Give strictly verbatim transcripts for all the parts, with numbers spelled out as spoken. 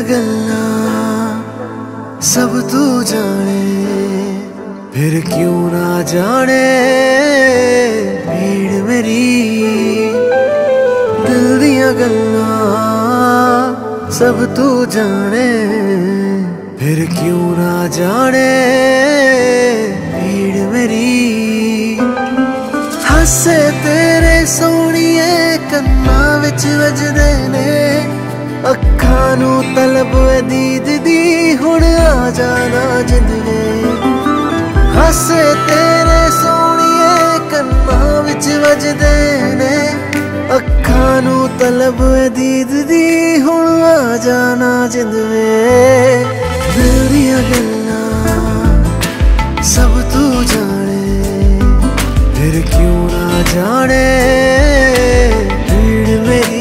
गल्लां सब तू जाने, फिर क्यों ना जाने भीड़ मेरी। दिल दियां गल्लां सब तू जाने, फिर क्यों ना जाने भीड़ मेरी। हासे तेरे सोहणिए कन्नां विच वजदे ने, अखां नूं तलब दीद दी हुण आ जाना जिंदे। हासे तेरे सोहणिए कन्नां विच वजदे ने, अखां नूं तलब दीद दी हुण आ जाना जिंदे। दिल दियां गल्लां सब तू जाने, फिर क्यों ना जाने भीड़ मेरी।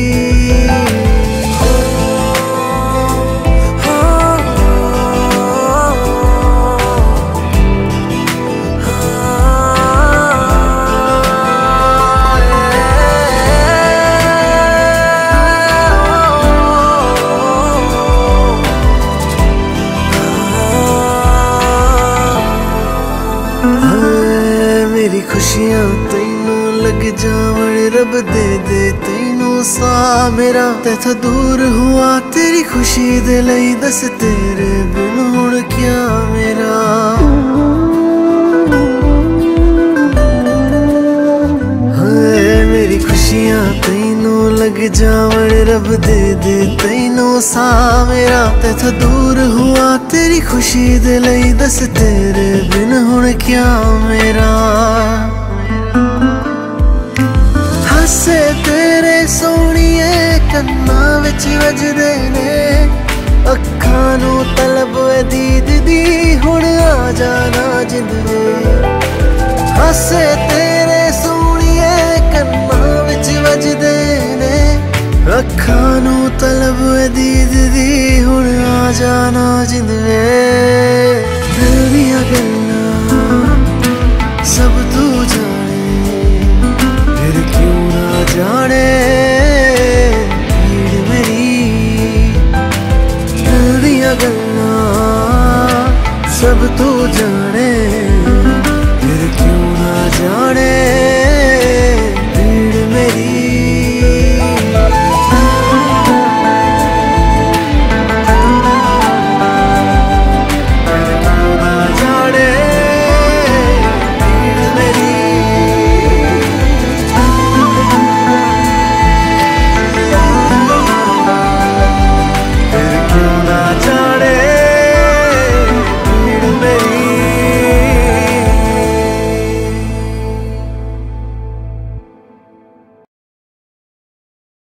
मेरी खुशियां तैनू लग जावण, रब दे दे तैनू सा मेरा। तैथों दूर हुआ तेरी खुशी दे लई, दस तेरे बिन हुण क्या मेरा। हाय मेरी खुशियां तैनू लग जावण, रब दे दे तैनू सा मेरा। तैथों दूर हुआ तेरी खुशी दे लई, दस तेरे बिन हुण क्या मेरा। हासे तेरे सोहणिए कन्नां विच वजदे ने, अखां नूं तलब दीद दी हुण आ जाना जिंदे। हासे तेरे सोहणिए कन्नां विच वजदे ने, अखां नूं तलब दीद दी हुण आ जाना जिंदे। दिल दियां गल्लां सब तू जाने, फिर क्यों ना जाने भीड़ मेरी। दिल दियां गल्लां सब तू जाने,